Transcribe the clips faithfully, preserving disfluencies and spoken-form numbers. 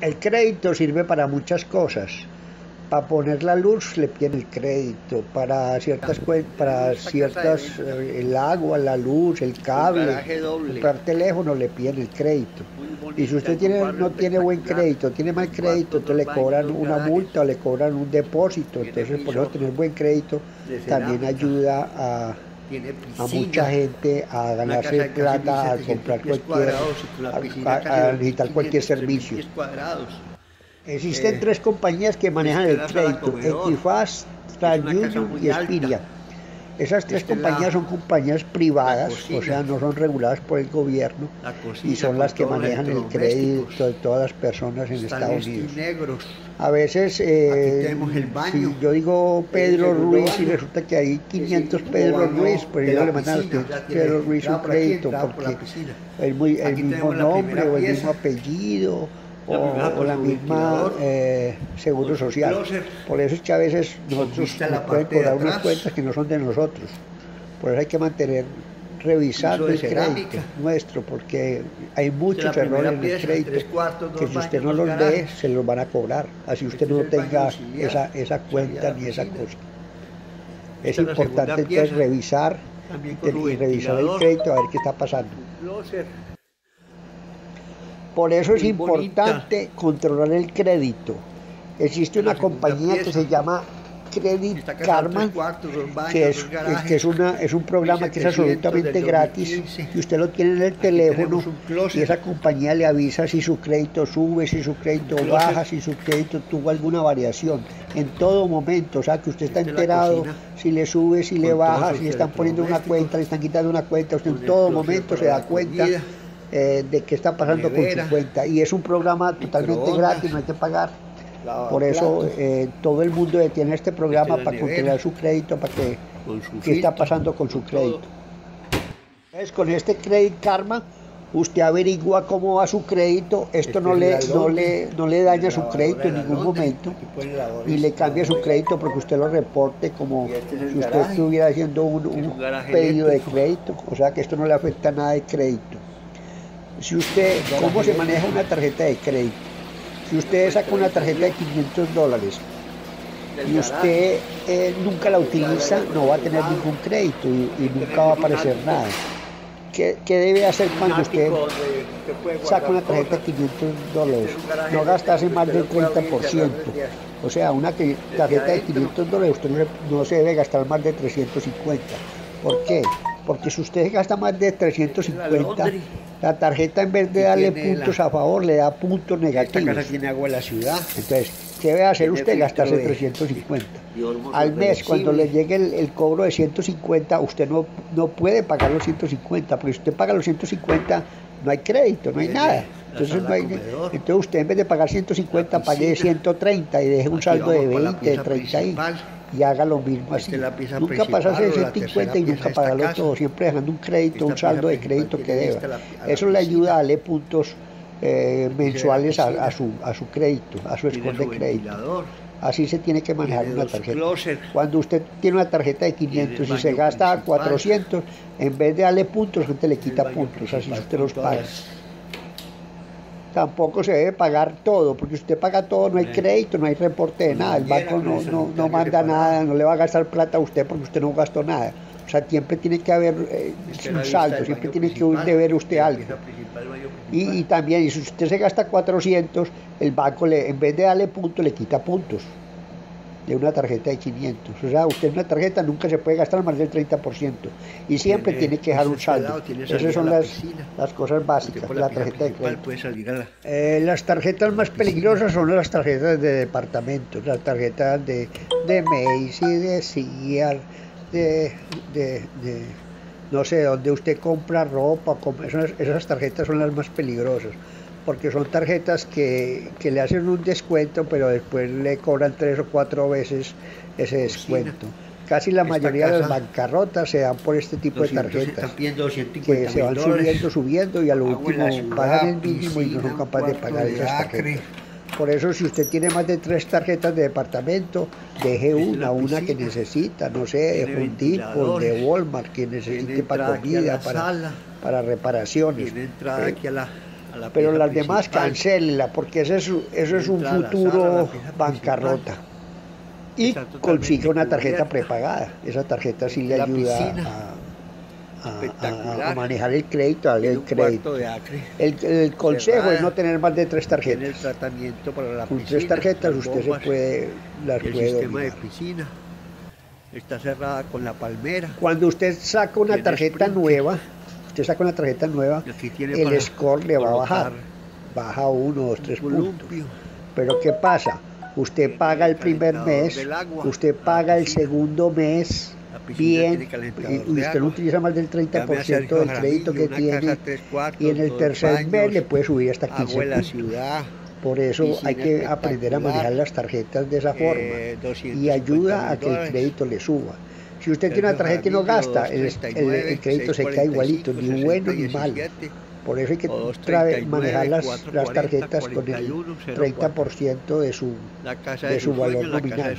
El crédito sirve para muchas cosas. Para poner la luz le piden el crédito, para ciertas para ciertas eh, el agua, la luz, el cable, comprar teléfono le piden el crédito. Y si usted tiene, no tiene buen crédito, tiene mal crédito, entonces le cobran una multa o le cobran un depósito. Entonces por eso tener buen crédito también ayuda a, a mucha gente a ganarse plata, a comprar cualquier, a, a, a necesitar cualquier servicio. Existen eh, tres compañías que manejan el crédito, Equifax, TransUnion y Experian. Esas tres este compañías la, son compañías privadas, o sea, no son reguladas por el gobierno y son las que manejan el crédito de todas las personas en Estados Unidos. Negros. A veces, eh, si yo digo Pedro Ruiz y resulta que hay quinientos Pedro Ruiz, pues ellos le mandan a usted Pedro Ruiz un crédito porque es muy, el mismo nombre o el mismo apellido. O, o la misma eh, seguro social. Por eso es que a veces nosotros nos pueden cobrar unas cuentas que no son de nosotros. Por eso hay que mantener revisando el crédito nuestro, porque hay muchos errores en el crédito que si usted no los ve se los van a cobrar, así usted no tenga esa, esa cuenta ni esa cosa. Es importante entonces revisar y revisar el crédito a ver qué está pasando. Por eso es importante controlar el crédito. Existe una compañía que se llama Credit Karma, que, es, que es, una, es un programa que es absolutamente gratis y usted lo tiene en el teléfono y esa compañía le avisa si su crédito sube, si su crédito baja, si su crédito tuvo alguna variación en todo momento. O sea que usted está enterado si le sube, si le baja, si le están poniendo una cuenta, le están quitando una cuenta, usted en todo momento se da cuenta Eh, de qué está pasando con su cuenta, y es un programa totalmente gratis, no hay que pagar. Por eso eh, todo el mundo tiene este programa para controlar su crédito, para que qué está pasando con su crédito. Entonces, con este Credit Karma usted averigua cómo va su crédito, esto no le, no le, no le daña su crédito en ningún momento y le cambia su crédito porque usted lo reporte como si usted estuviera haciendo un, un pedido de crédito, o sea que esto no le afecta nada de crédito. Si usted, ¿cómo se maneja una tarjeta de crédito? Si usted saca una tarjeta de quinientos dólares y usted eh, nunca la utiliza, no va a tener ningún crédito y, y nunca va a aparecer nada. ¿Qué, ¿Qué debe hacer cuando usted saca una tarjeta de quinientos dólares? No gastarse más del treinta por ciento. O sea, una tarjeta de quinientos dólares usted no se, no se debe gastar más de trescientos cincuenta. ¿Por qué? Porque si usted gasta más de trescientos cincuenta, la tarjeta en vez de darle puntos a favor, le da puntos negativos. Esta casa tiene agua en la ciudad. Entonces, ¿qué debe hacer usted? Gastarse trescientos cincuenta. Al mes, cuando le llegue el, el cobro de ciento cincuenta, usted no, no puede pagar los ciento cincuenta, porque si usted paga los ciento cincuenta, no hay crédito, no hay nada. Entonces, no hay, entonces usted en vez de pagar ciento cincuenta, pague ciento treinta y deje un saldo de veinte, de treinta ahí. Y haga lo mismo así. Nunca pasarse de ciento cincuenta y nunca pagarlo todo, siempre dejando un crédito, un saldo de crédito que deba. Eso le ayuda a darle puntos eh, mensuales a, a, su, a su crédito, a su score de crédito. Así se tiene que manejar una tarjeta. Cuando usted tiene una tarjeta de quinientos y se gasta cuatrocientos, en vez de darle puntos, usted le quita puntos, así usted los paga. Tampoco se debe pagar todo, porque si usted paga todo no hay crédito, no hay reporte de nada, el banco no, no, no manda nada, no le va a gastar plata a usted porque usted no gastó nada. O sea, siempre tiene que haber eh, un saldo, siempre tiene que deber usted algo. Y, y también, y si usted se gasta cuatrocientos, el banco le, en vez de darle puntos, le quita puntos de una tarjeta de quinientos. O sea, usted en una tarjeta nunca se puede gastar más del treinta por ciento y siempre tiene, tiene que dejar un saldo. Esas son las, las cosas básicas de la tarjeta de crédito. La... Eh, las tarjetas más peligrosas son las tarjetas de departamentos, las tarjetas de, de Macy, de Sears, de, de, de no sé, donde usted compra ropa, compra, esas, esas tarjetas son las más peligrosas, porque son tarjetas que, que le hacen un descuento, pero después le cobran tres o cuatro veces ese descuento. Casi la mayoría de las bancarrotas se dan por este tipo de tarjetas, que se van subiendo, subiendo y a lo último pagan el mínimo y no son capaces de pagar esas tarjetas. Por eso, si usted tiene más de tres tarjetas de departamento, deje una, una que necesita, no sé, de Home Depot, de Walmart, que necesite para comida, para, para reparaciones. Tiene entrada aquí a la... pero las demás cancélela, porque eso es, eso es un futuro bancarrota. Y consigue una tarjeta prepagada. Esa tarjeta sí le ayuda a, a, a, a manejar el crédito, a darle el crédito. El, el consejo es no tener más de tres tarjetas. Con tres tarjetas usted se puede, las puede dominar. Está cerrada con la palmera. Cuando usted saca una tarjeta nueva, usted saca una tarjeta nueva, el score le va a bajar. Baja uno, dos, tres puntos. Pero ¿qué pasa? Usted paga el primer mes, usted paga el segundo mes bien, y usted no utiliza más del treinta por ciento del crédito que tiene, y en el tercer mes le puede subir hasta quince puntos. Por eso hay que aprender a manejar las tarjetas de esa forma y ayuda a que el crédito le suba. Si usted tiene una tarjeta y no gasta, el, el, el crédito se queda igualito, ni bueno ni malo. Por eso hay que trae, manejar las, las tarjetas con el treinta por ciento de su, de su valor nominal.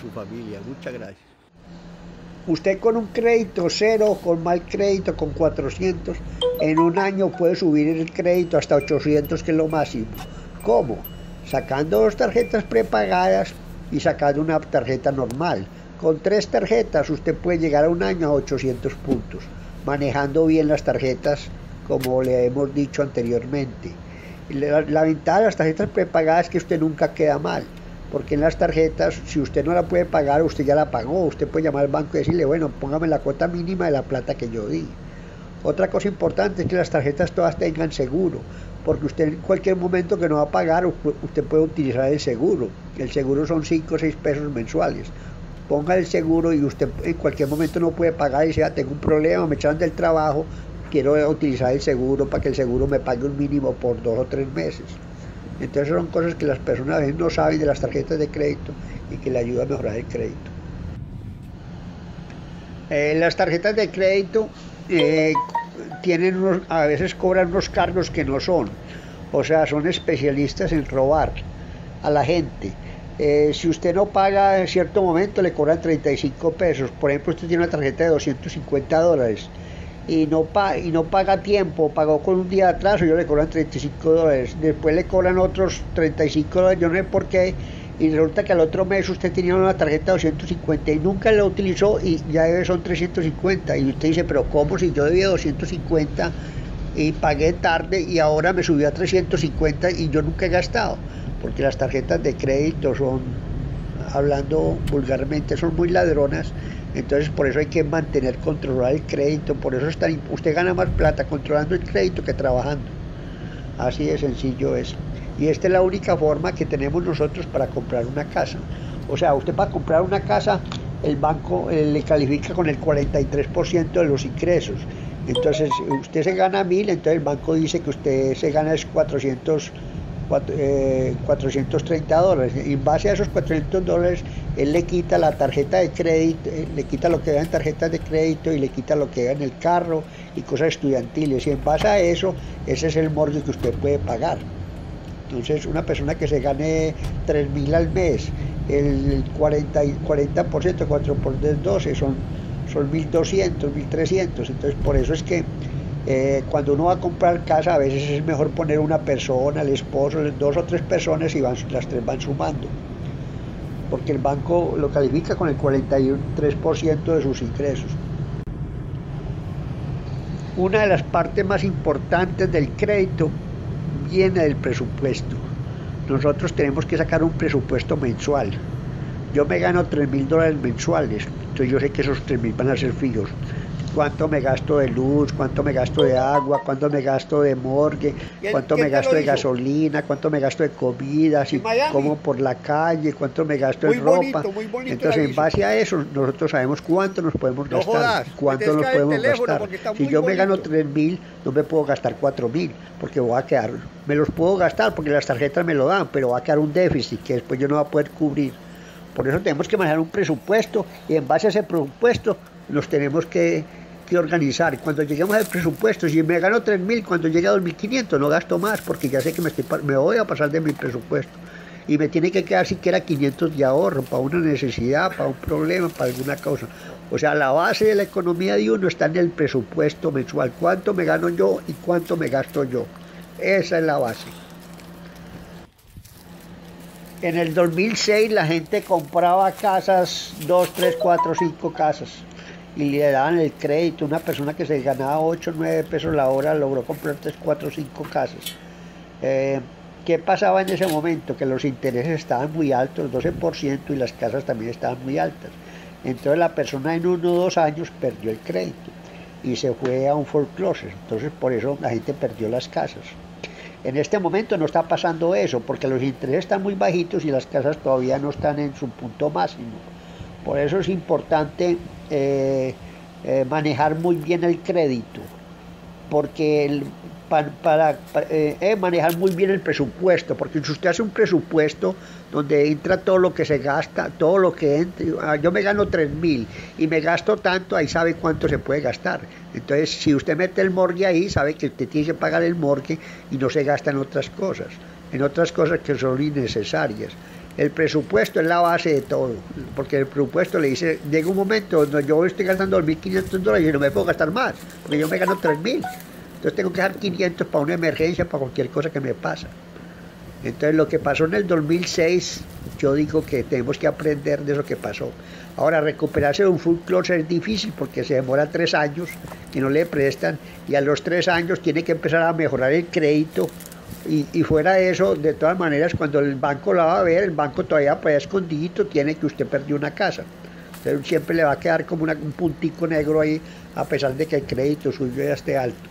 Usted con un crédito cero, con mal crédito, con cuatrocientos, en un año puede subir el crédito hasta ochocientos, que es lo máximo. ¿Cómo? Sacando dos tarjetas prepagadas y sacando una tarjeta normal. Con tres tarjetas usted puede llegar a un año a ochocientos puntos, manejando bien las tarjetas, como le hemos dicho anteriormente. La, la ventaja de las tarjetas prepagadas es que usted nunca queda mal, porque en las tarjetas, si usted no la puede pagar, usted ya la pagó. Usted puede llamar al banco y decirle, bueno, póngame la cuota mínima de la plata que yo di. Otra cosa importante es que las tarjetas todas tengan seguro, porque usted en cualquier momento que no va a pagar, usted puede utilizar el seguro. El seguro son cinco o seis pesos mensuales. Ponga el seguro y usted en cualquier momento no puede pagar y dice, ah, tengo un problema, me echaron del trabajo, quiero utilizar el seguro para que el seguro me pague un mínimo por dos o tres meses. Entonces son cosas que las personas a veces no saben de las tarjetas de crédito y que le ayudan a mejorar el crédito. Eh, las tarjetas de crédito eh, tienen unos, a veces cobran unos cargos que no son, o sea, son especialistas en robar a la gente. Eh, si usted no paga en cierto momento, le cobran treinta y cinco pesos. Por ejemplo, usted tiene una tarjeta de doscientos cincuenta dólares y no, pa y no paga a tiempo, pagó con un día de atraso, yo le cobran treinta y cinco dólares. Después le cobran otros treinta y cinco dólares, yo no sé por qué, y resulta que al otro mes usted tenía una tarjeta de doscientos cincuenta y nunca la utilizó y ya debe son trescientos cincuenta. Y usted dice, pero ¿cómo si yo debía doscientos cincuenta y pagué tarde y ahora me subió a trescientos cincuenta y yo nunca he gastado? Porque las tarjetas de crédito son, hablando vulgarmente, son muy ladronas. Entonces por eso hay que mantener controlado el crédito. Por eso está, usted gana más plata controlando el crédito que trabajando. Así de sencillo es. Y esta es la única forma que tenemos nosotros para comprar una casa. O sea, usted para comprar una casa, el banco eh, le califica con el cuarenta y tres por ciento de los ingresos. Entonces usted se gana mil, entonces el banco dice que usted se gana es cuatrocientos, eh, cuatrocientos treinta dólares. Y en base a esos cuatrocientos dólares, él le quita la tarjeta de crédito, eh, le quita lo que da en tarjetas de crédito y le quita lo que da en el carro y cosas estudiantiles. Y en base a eso, ese es el mortgage que usted puede pagar. Entonces, una persona que se gane tres mil al mes, el cuarenta por ciento, cuatro por doce, son, son mil doscientos, mil trescientos. Entonces, por eso es que eh, cuando uno va a comprar casa, a veces es mejor poner una persona, el esposo, dos o tres personas y van, las tres van sumando. Porque el banco lo califica con el cuarenta y tres por ciento de sus ingresos. Una de las partes más importantes del crédito viene del presupuesto. Nosotros tenemos que sacar un presupuesto mensual. Yo me gano tres mil dólares mensuales, entonces yo sé que esos tres mil van a ser fijos. Cuánto me gasto de luz, cuánto me gasto de agua, cuánto me gasto de morgue, cuánto me gasto de gasolina, cuánto me gasto de comida, si como por la calle, cuánto me gasto en ropa. Entonces, en base a eso, nosotros sabemos cuánto nos podemos gastar, cuánto nos podemos gastar. Si yo me gano tres mil, no me puedo gastar cuatro mil, porque voy a quedar, me los puedo gastar porque las tarjetas me lo dan, pero va a quedar un déficit que después yo no voy a poder cubrir. Por eso tenemos que manejar un presupuesto y en base a ese presupuesto nos tenemos que que organizar. Cuando lleguemos al presupuesto, si me gano tres mil, cuando llegue a dos mil quinientos no gasto más porque ya sé que me, estoy, me voy a pasar de mi presupuesto y me tiene que quedar siquiera quinientos de ahorro para una necesidad, para un problema, para alguna causa. O sea, la base de la economía de uno está en el presupuesto mensual, cuánto me gano yo y cuánto me gasto yo. Esa es la base. En el dos mil seis la gente compraba casas, dos, tres, cuatro, cinco casas, y le daban el crédito. Una persona que se ganaba ocho, nueve pesos la hora logró comprar tres, cuatro, cinco casas. Eh, ¿Qué pasaba en ese momento? Que los intereses estaban muy altos, doce por ciento, y las casas también estaban muy altas. Entonces la persona en uno o dos años perdió el crédito y se fue a un foreclosure. Entonces por eso la gente perdió las casas. En este momento no está pasando eso, porque los intereses están muy bajitos y las casas todavía no están en su punto máximo. Por eso es importante eh, eh, manejar muy bien el crédito, porque el, para, para, para eh, manejar muy bien el presupuesto, porque si usted hace un presupuesto donde entra todo lo que se gasta, todo lo que entra, yo me gano tres mil y me gasto tanto, ahí sabe cuánto se puede gastar. Entonces, si usted mete el morgue ahí, sabe que usted tiene que pagar el morgue y no se gasta en otras cosas, en otras cosas que son innecesarias. El presupuesto es la base de todo, porque el presupuesto le dice, llega un momento donde yo estoy gastando dos mil quinientos dólares y no me puedo gastar más, porque yo me gano tres mil. Entonces tengo que dejar quinientos para una emergencia, para cualquier cosa que me pasa. Entonces lo que pasó en el dos mil seis, yo digo que tenemos que aprender de eso que pasó. Ahora, recuperarse de un foreclosure es difícil porque se demora tres años que no le prestan, y a los tres años tiene que empezar a mejorar el crédito, y, y fuera de eso, de todas maneras, cuando el banco la va a ver, el banco todavía por ahí escondidito tiene que usted perdió una casa. Entonces siempre le va a quedar como una, un puntico negro ahí, a pesar de que el crédito suyo ya esté alto.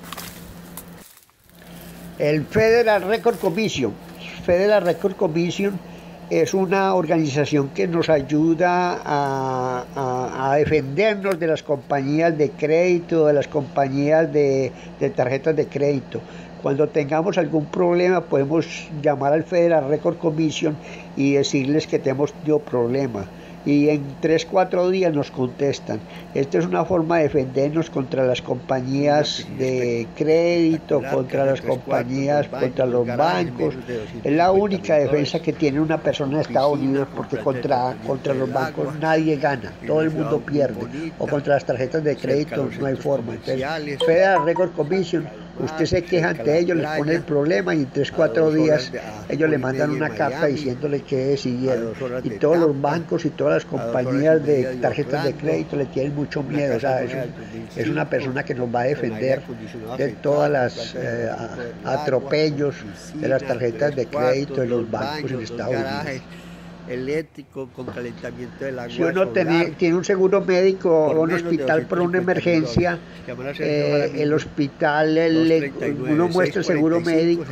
El Federal Record Commission. Federal Record Commission es una organización que nos ayuda a, a, a defendernos de las compañías de crédito, de las compañías de, de tarjetas de crédito. Cuando tengamos algún problema podemos llamar al Federal Record Commission y decirles que tenemos yo problema. Y en tres, cuatro días nos contestan. Esta es una forma de defendernos contra las compañías de crédito, contra las compañías, contra los bancos. Es la única defensa que tiene una persona en Estados Unidos, porque contra, contra los bancos nadie gana, todo el mundo pierde. O contra las tarjetas de crédito no hay forma. Entonces, Federal Record Commission, usted se queja ante ellos, les pone el problema y en tres, cuatro días ellos le mandan una carta diciéndole que decidieron. Y todos los bancos y todas las compañías de tarjetas de crédito le tienen mucho miedo. O sea, es, un, es una persona que nos va a defender de todas las eh, atropellos de las tarjetas de crédito de los bancos en Estados Unidos. Eléctrico con calentamiento del agua. Si uno tiene, tiene un seguro médico o un hospital por una emergencia, eh, el hospital, el, uno muestra el seguro médico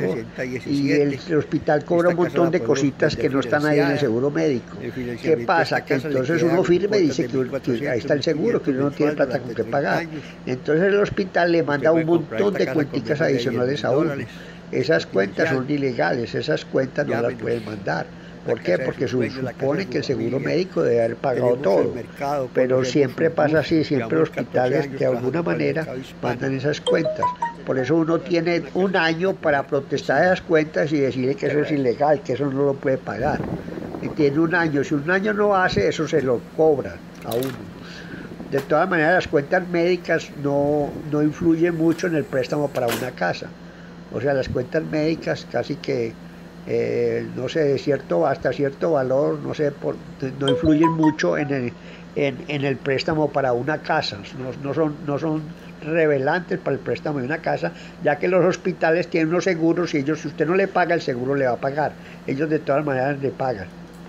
y el, el hospital cobra un montón de cositas que no están ahí en el seguro médico. ¿Qué pasa? Que entonces uno firma y dice que, que ahí está el seguro, que uno no tiene plata con que pagar. Entonces el hospital le manda un montón de cuenticas adicionales a uno. Esas cuentas son ilegales, esas cuentas no las pueden mandar. ¿Por qué? Porque se supone que el seguro médico debe haber pagado todo, pero siempre pasa así, siempre los hospitales de alguna manera mandan esas cuentas. Por eso uno tiene un año para protestar esas cuentas y decirle que eso es ilegal, que eso no lo puede pagar. Y tiene un año, si un año no hace, eso se lo cobra a uno. De todas maneras, las cuentas médicas no, no influyen mucho en el préstamo para una casa. O sea, las cuentas médicas casi que Eh, no sé, cierto, hasta cierto valor, no sé, por, no influyen mucho en el, en, en el préstamo para una casa, no, no, son, no son revelantes para el préstamo de una casa, ya que los hospitales tienen unos seguros y ellos, si usted no le paga, el seguro le va a pagar, ellos de todas maneras le pagan.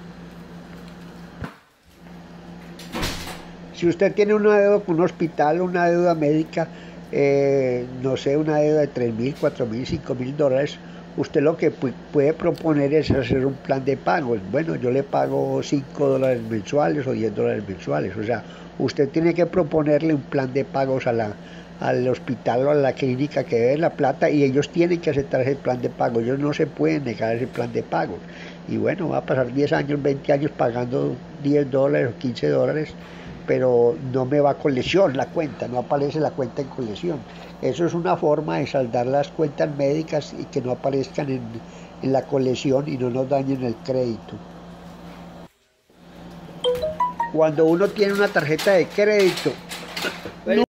Si usted tiene una deuda con un hospital, una deuda médica, eh, no sé, una deuda de tres mil, cuatro mil, cinco mil dólares, usted lo que puede proponer es hacer un plan de pago. Bueno, yo le pago cinco dólares mensuales o diez dólares mensuales. O sea, usted tiene que proponerle un plan de pagos a la, al hospital o a la clínica que debe la plata, y ellos tienen que aceptar ese plan de pago. Ellos no se pueden negar ese plan de pago. Y bueno, va a pasar diez años, veinte años pagando diez dólares o quince dólares, pero no me va con lesión la cuenta, no aparece la cuenta en colección. Eso es una forma de saldar las cuentas médicas y que no aparezcan en, en la colección y no nos dañen el crédito. Cuando uno tiene una tarjeta de crédito,